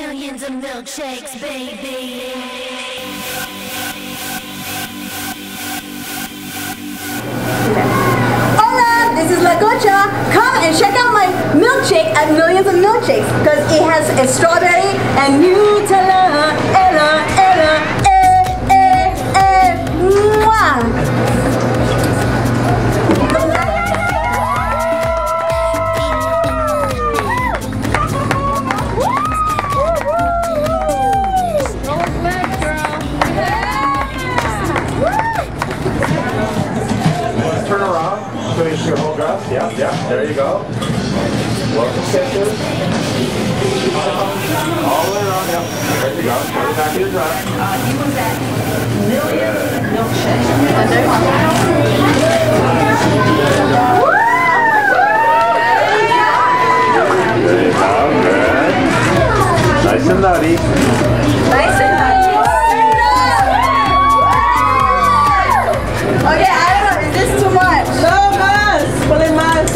millions of milkshakes, baby. Hola, this is Coacha. Come and check out my milkshake at Millions of Milkshakes because it has a strawberry and Nutella. Ella, mwah. Turn around, finish your whole dress. Yeah, there you go. Welcome stitches. All the way around, yep. There you go. Put it back in your dress. He was at Millions of Milkshake. There you go, good. Nice and nutty. Nice and nutty. Okay, I don't know, is this too much? No más, ponle más.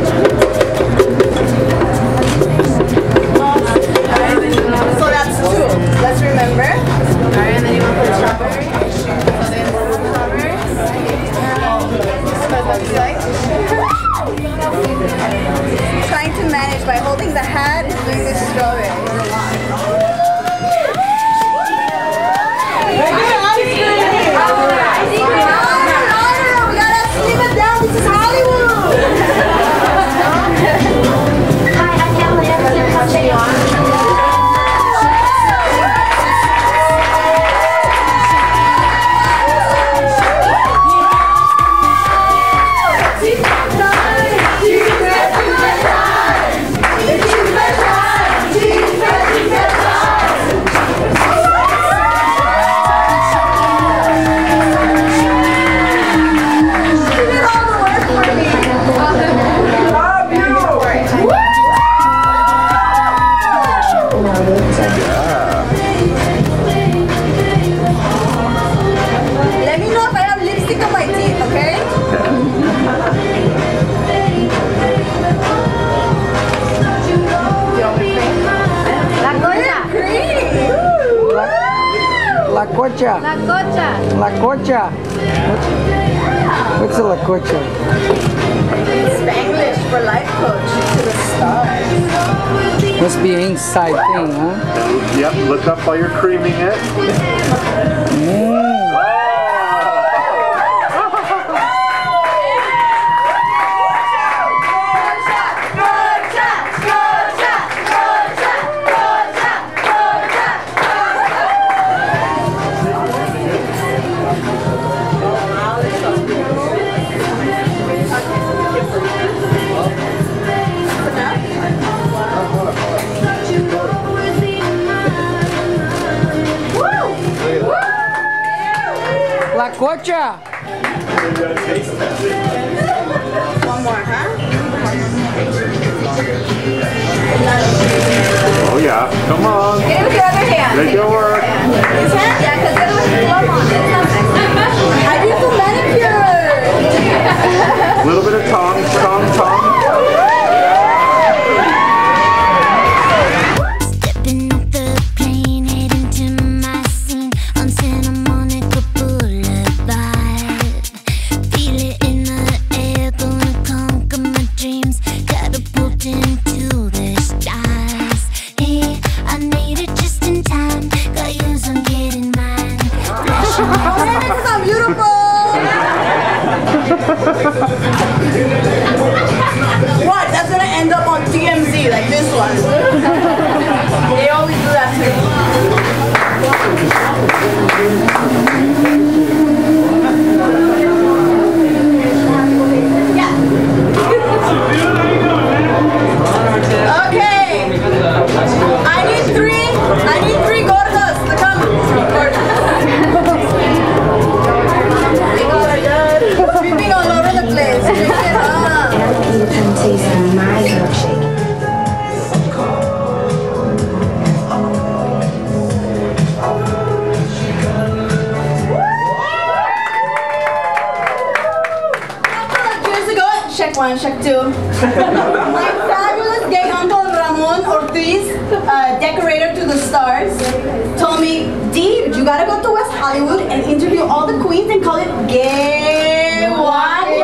So that's two. Let's remember. Alright, and then you want to put strawberry. So then strawberry. Trying to manage by holding the hat and doing this strawberry. We gotta slim it down. This is Hollywood. Hi, I'm Emily. I'm here. How are you on? Let me know if I have lipstick on my teeth, okay? La Coacha. La Coacha. La Coacha. What's a La Coacha? Spanglish for life coach to the stars. Must be an inside thing, huh? Yep, look up while you're creaming it. La Coacha. One more, huh? Oh yeah, come on. Get it with your other hand. Make it work. This hand? Yeah, because get it with the glove on. I do some manicure. A little bit of tongue. Stepping off the plane, heading to my scene on Santa Monica Boulevard. Feel it in the air, gonna conquer my dreams, catapult into the stars. Hey, I made it just in time, got yours, I'm getting mine. This is so beautiful. What? That's gonna end up on TMZ like this one. They always do that Okay. I need three gordas to come. Sweeping all over the place. Pick it up. You can taste my milkshake. Check one, check two. My fabulous gay uncle Ramon Ortiz, decorator to the stars, told me, Dee, you gotta go to West Hollywood and interview all the queens and call it Gay Water.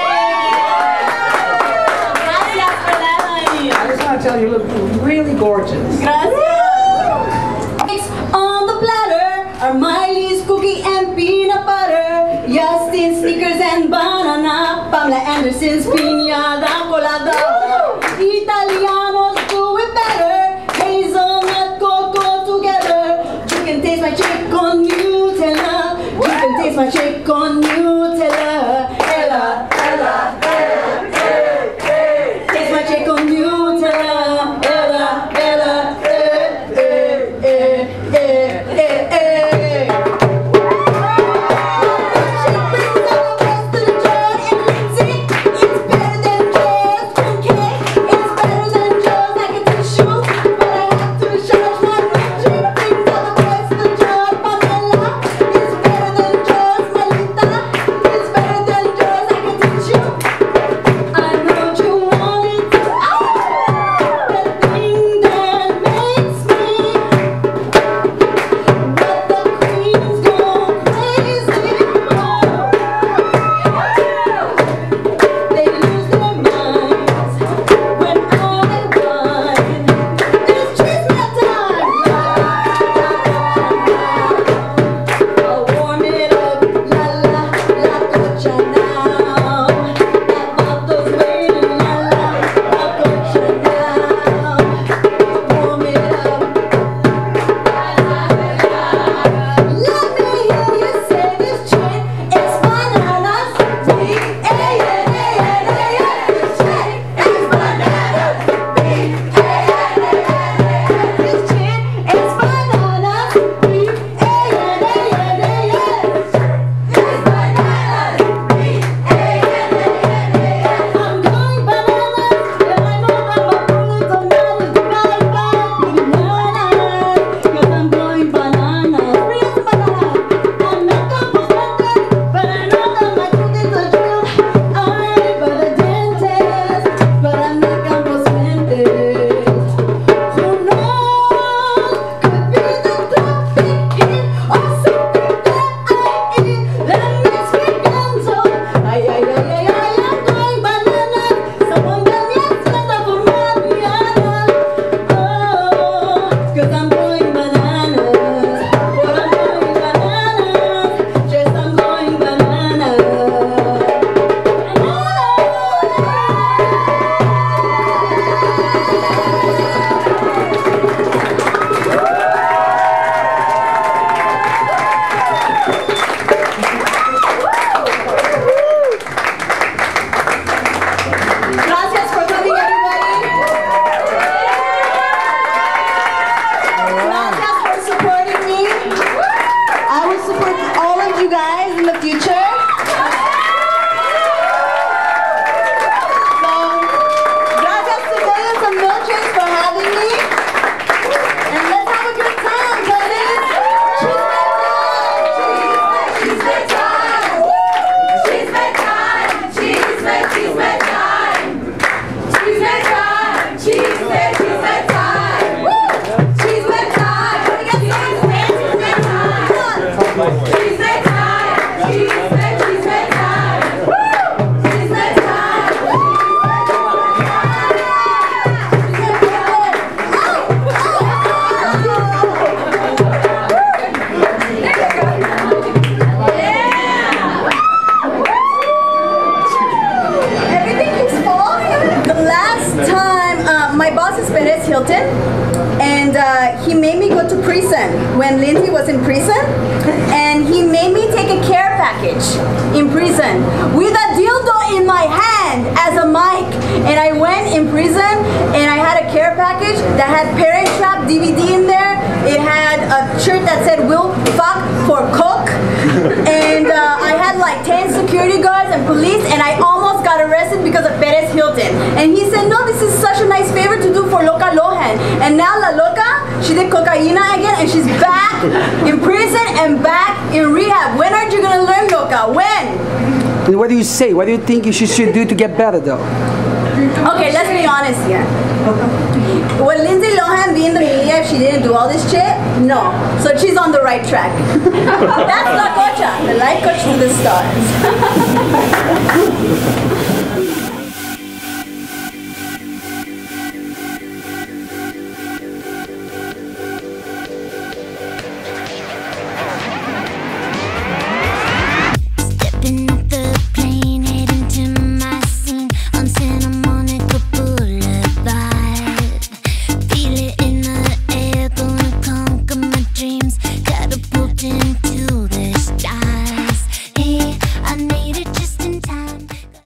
Gracias for that, honey. I just want to tell you, you look really gorgeous. Gracias. On the platter are Miley's cookie and peanut butter, Justin's sneakers and banana, Pamela Anderson's piñada colada. Italianos do it better, hazelnut cocoa together. You can taste my chick on Nutella. You can taste my chick on Nutella. Ella, Ella, eh, eh, eh. Taste my chick on Nutella. Ella, Ella, eh, eh, eh, eh, eh, eh. She brings all the rest of the joy and Lindsay. It's better than just one cake. It's better than just like a tissue. But I have to charge my rent. She brings all the rest of the joy. Pamela. It's better than just Melita. It's better than just like a tissue. I know you want it. The thing that makes me. But the queens go crazy. They lose their minds when I ride. It's Christmas time. I'll warm it up, la la la Coacha now. That bottle's waiting, la la Coacha now. Warm it up. Let me hear you say this chick is bananas. This chick is bananas. This chick is bananas. I'm going bananas, and I know that my bullets are not as bad as bananas. 'Cause I'm going bananas. Free as banana. I'm not complimented, but I know that my tooth is a drill. I ain't but a dentist, but I'm not complimented. Who knows? Could be the traffic hit or something that I eat that makes me gonzo. Ay, ay, ay, ay, ay, I'm going bananas. Someone get me a Santa for mañana. Oh, 'cause I'm going bananas. But I'm going bananas. Yes, I'm going bananas. Gracias for coming, everybody. Gracias for supporting me. I will support all of you guys in the future. So, gracias to Millions of Milkshakes for having me. And let's have a good time, buddies. Cheese time. Cheese time. Cheese time. Cheese time. Cheese time. Cheese time. Cheese time. Woo! Cheese time. Cheese time. Cheese time. Cheese time. Cheese time. Woo! Cheese time. Everything keeps falling. The last time, my boss is Perez Hilton, and he made me go to prison when Lindsay was in prison, and he made me take a care package in prison with a dildo in my hand as a mic, and I went in prison and I had a care package that had Parent Trap DVD in there. It had a shirt that said "Will fuck for coke," and I had like 10 security guards and police, and I almost got arrested because of Perez Hilton. And he said, "No, this is such a nice favor to do for Loca Lohan." And now La Loca, she did cocaína again, and she's back in prison and back in rehab. When are you gonna learn, Loca? When? And what do you say? What do you think you should do to get better, though? Okay, let's be honest here. Would Lindsay Lohan be in the media if she didn't do all this shit? No. So she's on the right track. That's not Coacha, the life coach to the stars.